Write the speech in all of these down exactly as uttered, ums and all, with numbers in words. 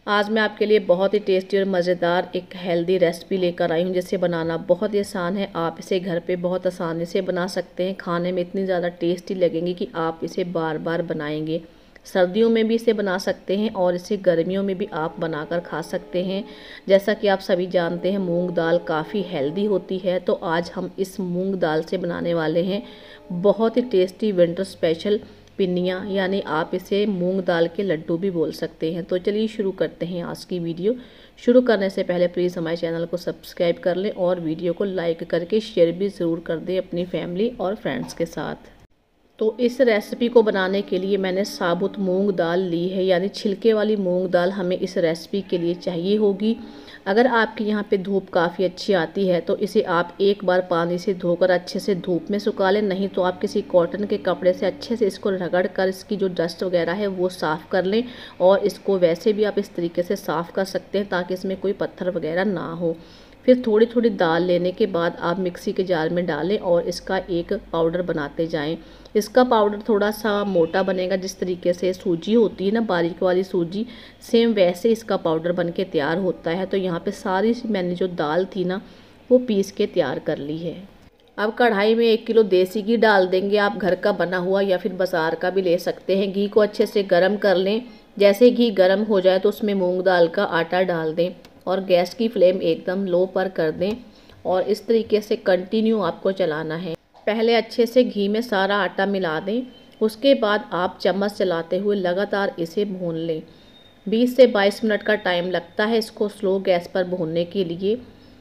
आज मैं आपके लिए बहुत ही टेस्टी और मज़ेदार एक हेल्दी रेसिपी लेकर आई हूँ जिसे बनाना बहुत ही आसान है। आप इसे घर पे बहुत आसानी से बना सकते हैं। खाने में इतनी ज़्यादा टेस्टी लगेंगी कि आप इसे बार बार बनाएंगे। सर्दियों में भी इसे बना सकते हैं और इसे गर्मियों में भी आप बनाकर खा सकते हैं। जैसा कि आप सभी जानते हैं मूंग दाल काफ़ी हेल्दी होती है, तो आज हम इस मूंग दाल से बनाने वाले हैं बहुत ही टेस्टी विंटर स्पेशल पिन्नियाँ, यानी आप इसे मूंग दाल के लड्डू भी बोल सकते हैं। तो चलिए शुरू करते हैं आज की वीडियो। शुरू करने से पहले प्लीज़ हमारे चैनल को सब्सक्राइब कर लें और वीडियो को लाइक करके शेयर भी ज़रूर कर दें अपनी फैमिली और फ्रेंड्स के साथ। तो इस रेसिपी को बनाने के लिए मैंने साबुत मूंग दाल ली है, यानी छिलके वाली मूंग दाल हमें इस रेसिपी के लिए चाहिए होगी। अगर आपके यहाँ पे धूप काफ़ी अच्छी आती है तो इसे आप एक बार पानी से धोकर अच्छे से धूप में सुखा लें, नहीं तो आप किसी कॉटन के कपड़े से अच्छे से इसको रगड़ कर इसकी जो डस्ट वगैरह है वो साफ़ कर लें। और इसको वैसे भी आप इस तरीके से साफ़ कर सकते हैं ताकि इसमें कोई पत्थर वगैरह ना हो। फिर थोड़ी थोड़ी दाल लेने के बाद आप मिक्सी के जार में डालें और इसका एक पाउडर बनाते जाएं। इसका पाउडर थोड़ा सा मोटा बनेगा, जिस तरीके से सूजी होती है ना, बारीक वाली सूजी, सेम वैसे इसका पाउडर बन के तैयार होता है। तो यहाँ पे सारी मैंने जो दाल थी ना वो पीस के तैयार कर ली है। अब कढ़ाई में एक किलो देसी घी डाल देंगे। आप घर का बना हुआ या फिर बाज़ार का भी ले सकते हैं। घी को अच्छे से गर्म कर लें। जैसे घी गर्म हो जाए तो उसमें मूँग दाल का आटा डाल दें और गैस की फ्लेम एकदम लो पर कर दें और इस तरीके से कंटिन्यू आपको चलाना है। पहले अच्छे से घी में सारा आटा मिला दें, उसके बाद आप चम्मच चलाते हुए लगातार इसे भून लें। बीस से बाईस मिनट का टाइम लगता है इसको स्लो गैस पर भूनने के लिए।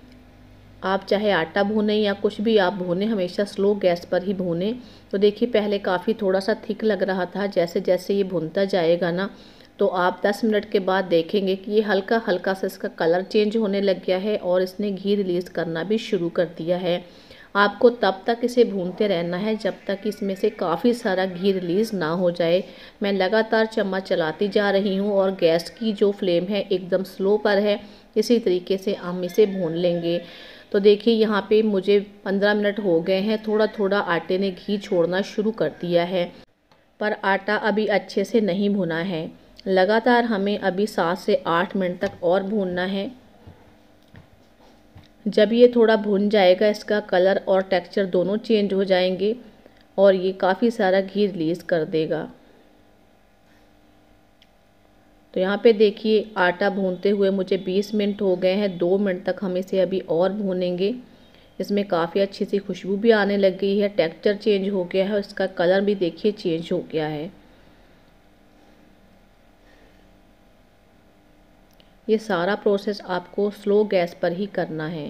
आप चाहे आटा भूनें या कुछ भी आप भूनें, हमेशा स्लो गैस पर ही भूनें। तो देखिए पहले काफ़ी थोड़ा सा थिक लग रहा था, जैसे जैसे ये भूनता जाएगा ना तो आप दस मिनट के बाद देखेंगे कि ये हल्का हल्का सा इसका कलर चेंज होने लग गया है और इसने घी रिलीज़ करना भी शुरू कर दिया है। आपको तब तक इसे भूनते रहना है जब तक इसमें से काफ़ी सारा घी रिलीज़ ना हो जाए। मैं लगातार चम्मच चलाती जा रही हूँ और गैस की जो फ्लेम है एकदम स्लो पर है। इसी तरीके से हम इसे भून लेंगे। तो देखिए यहाँ पे मुझे पंद्रह मिनट हो गए हैं। थोड़ा थोड़ा आटे ने घी छोड़ना शुरू कर दिया है, पर आटा अभी अच्छे से नहीं भुना है। लगातार हमें अभी सात से आठ मिनट तक और भूनना है। जब ये थोड़ा भुन जाएगा इसका कलर और टेक्सचर दोनों चेंज हो जाएंगे और ये काफ़ी सारा घी रिलीज़ कर देगा। तो यहाँ पे देखिए आटा भूनते हुए मुझे बीस मिनट हो गए हैं। दो मिनट तक हम इसे अभी और भूनेंगे। इसमें काफ़ी अच्छी सी खुशबू भी आने लग गई है, टेक्सचर चेंज हो गया है और इसका कलर भी देखिए चेंज हो गया है। ये सारा प्रोसेस आपको स्लो गैस पर ही करना है।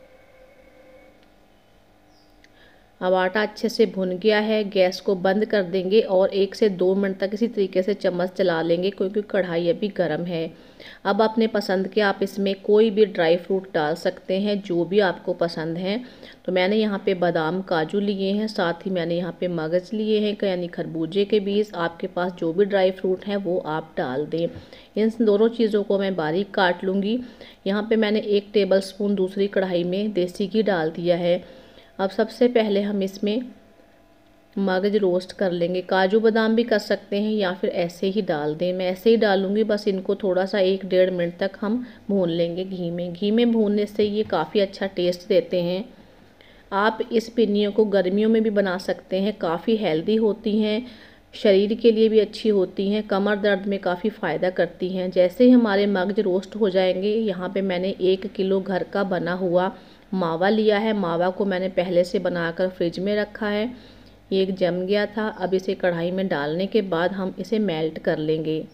अब आटा अच्छे से भुन गया है, गैस को बंद कर देंगे और एक से दो मिनट तक इसी तरीके से चम्मच चला लेंगे क्योंकि कढ़ाई अभी गर्म है। अब अपने पसंद के आप इसमें कोई भी ड्राई फ्रूट डाल सकते हैं, जो भी आपको पसंद है। तो मैंने यहाँ पे बादाम काजू लिए हैं, साथ ही मैंने यहाँ पे मगज लिए हैं, यानी खरबूजे के बीज। आपके पास जो भी ड्राई फ्रूट है वो आप डाल दें। इन दोनों चीज़ों को मैं बारीक काट लूँगी। यहाँ पे मैंने एक टेबल स्पून दूसरी कढ़ाई में देसी घी डाल दिया है। अब सबसे पहले हम इसमें मगज रोस्ट कर लेंगे। काजू बादाम भी कर सकते हैं या फिर ऐसे ही डाल दें। मैं ऐसे ही डालूंगी, बस इनको थोड़ा सा एक डेढ़ मिनट तक हम भून लेंगे घी में। घी में भूनने से ये काफ़ी अच्छा टेस्ट देते हैं। आप इस पिन्नियों को गर्मियों में भी बना सकते हैं, काफ़ी हेल्दी होती हैं, शरीर के लिए भी अच्छी होती हैं, कमर दर्द में काफ़ी फ़ायदा करती हैं। जैसे ही हमारे मगज रोस्ट हो जाएंगे, यहाँ पे मैंने एक किलो घर का बना हुआ मावा लिया है। मावा को मैंने पहले से बनाकर फ्रिज में रखा है, ये जम गया था। अब इसे कढ़ाई में डालने के बाद हम इसे मेल्ट कर लेंगे।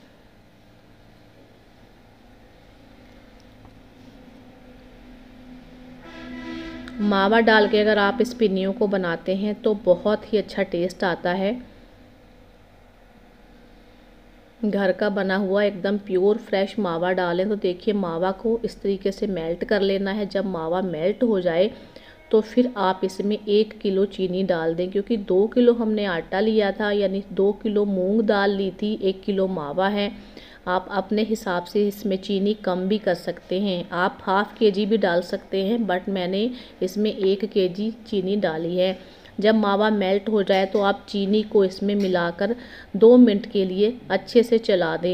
मावा डाल के अगर आप इस पिन्नियों को बनाते हैं तो बहुत ही अच्छा टेस्ट आता है। घर का बना हुआ एकदम प्योर फ्रेश मावा डालें। तो देखिए मावा को इस तरीके से मेल्ट कर लेना है। जब मावा मेल्ट हो जाए तो फिर आप इसमें एक किलो चीनी डाल दें, क्योंकि दो किलो हमने आटा लिया था, यानी दो किलो मूंग दाल ली थी, एक किलो मावा है। आप अपने हिसाब से इसमें चीनी कम भी कर सकते हैं। आप हाफ़ के जी भी डाल सकते हैं, बट मैंने इसमें एक के जी चीनी डाली है। जब मावा मेल्ट हो जाए तो आप चीनी को इसमें मिलाकर दो मिनट के लिए अच्छे से चला दें।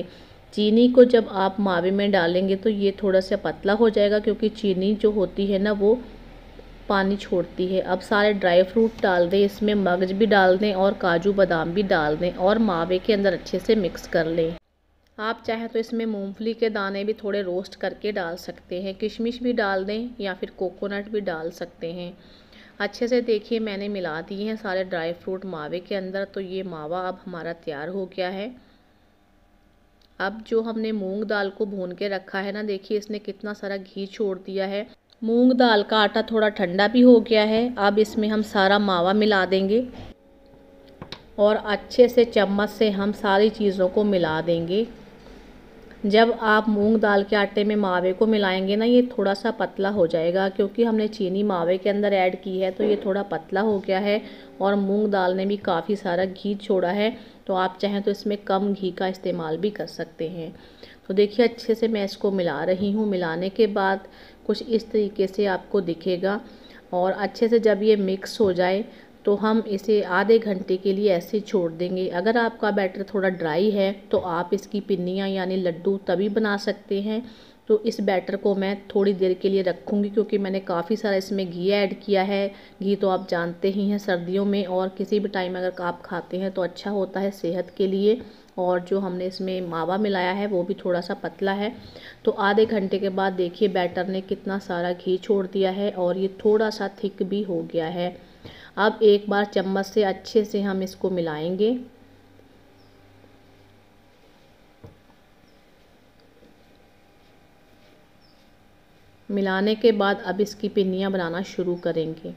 चीनी को जब आप मावे में डालेंगे तो ये थोड़ा सा पतला हो जाएगा, क्योंकि चीनी जो होती है ना वो पानी छोड़ती है। अब सारे ड्राई फ्रूट डाल दें, इसमें मगज भी डाल दें और काजू बादाम भी डाल दें और मावे के अंदर अच्छे से मिक्स कर लें। आप चाहें तो इसमें मूंगफली के दाने भी थोड़े रोस्ट करके डाल सकते हैं, किशमिश भी डाल दें या फिर कोकोनट भी डाल सकते हैं। अच्छे से देखिए मैंने मिला दिए हैं सारे ड्राई फ्रूट मावे के अंदर, तो ये मावा अब हमारा तैयार हो गया है। अब जो हमने मूंग दाल को भून के रखा है ना, देखिए इसने कितना सारा घी छोड़ दिया है। मूंग दाल का आटा थोड़ा ठंडा भी हो गया है। अब इसमें हम सारा मावा मिला देंगे और अच्छे से चम्मच से हम सारी चीज़ों को मिला देंगे। जब आप मूंग दाल के आटे में मावे को मिलाएंगे ना, ये थोड़ा सा पतला हो जाएगा, क्योंकि हमने चीनी मावे के अंदर ऐड की है, तो ये थोड़ा पतला हो गया है और मूंग दाल ने भी काफ़ी सारा घी छोड़ा है। तो आप चाहें तो इसमें कम घी का इस्तेमाल भी कर सकते हैं। तो देखिए अच्छे से मैं इसको मिला रही हूँ। मिलाने के बाद कुछ इस तरीके से आपको दिखेगा और अच्छे से जब ये मिक्स हो जाए तो हम इसे आधे घंटे के लिए ऐसे ही छोड़ देंगे। अगर आपका बैटर थोड़ा ड्राई है तो आप इसकी पिन्नियाँ यानी लड्डू तभी बना सकते हैं। तो इस बैटर को मैं थोड़ी देर के लिए रखूँगी, क्योंकि मैंने काफ़ी सारा इसमें घी ऐड किया है। घी तो आप जानते ही हैं सर्दियों में और किसी भी टाइम अगर आप खाते हैं तो अच्छा होता है सेहत के लिए। और जो हमने इसमें मावा मिलाया है वो भी थोड़ा सा पतला है। तो आधे घंटे के बाद देखिए बैटर ने कितना सारा घी छोड़ दिया है और ये थोड़ा सा थिक भी हो गया है। अब एक बार चम्मच से अच्छे से हम इसको मिलाएंगे। मिलाने के बाद अब इसकी पिन्नियाँ बनाना शुरू करेंगे।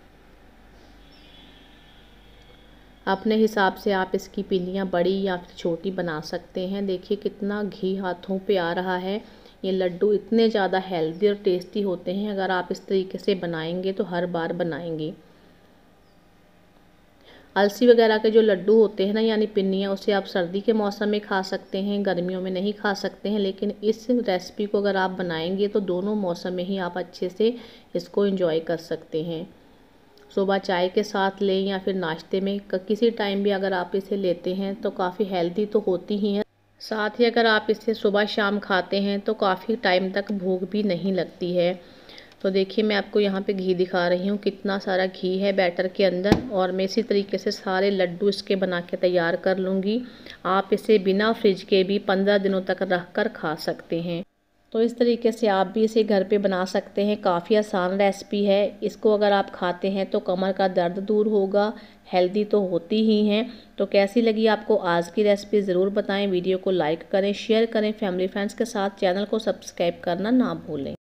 अपने हिसाब से आप इसकी पिन्नियाँ बड़ी या फिर छोटी बना सकते हैं। देखिए कितना घी हाथों पे आ रहा है। ये लड्डू इतने ज़्यादा हेल्दी और टेस्टी होते हैं, अगर आप इस तरीके से बनाएंगे तो हर बार बनाएंगे। अलसी वगैरह के जो लड्डू होते हैं ना यानी पिन्नियाँ, उसे आप सर्दी के मौसम में खा सकते हैं, गर्मियों में नहीं खा सकते हैं। लेकिन इस रेसिपी को अगर आप बनाएंगे तो दोनों मौसम में ही आप अच्छे से इसको एंजॉय कर सकते हैं। सुबह चाय के साथ लें या फिर नाश्ते में, किसी टाइम भी अगर आप इसे लेते हैं तो काफ़ी हेल्दी तो होती ही हैं। साथ ही अगर आप इसे सुबह शाम खाते हैं तो काफ़ी टाइम तक भूख भी नहीं लगती है। तो देखिए मैं आपको यहाँ पे घी दिखा रही हूँ, कितना सारा घी है बैटर के अंदर। और मैं इसी तरीके से सारे लड्डू इसके बना के तैयार कर लूँगी। आप इसे बिना फ्रिज के भी पंद्रह दिनों तक रख कर खा सकते हैं। तो इस तरीके से आप भी इसे घर पे बना सकते हैं। काफ़ी आसान रेसिपी है। इसको अगर आप खाते हैं तो कमर का दर्द दूर होगा। हेल्दी तो होती ही हैं। तो कैसी लगी आपको आज की रेसिपी ज़रूर बताएं। वीडियो को लाइक करें, शेयर करें फैमिली फ्रेंड्स के साथ। चैनल को सब्सक्राइब करना ना भूलें।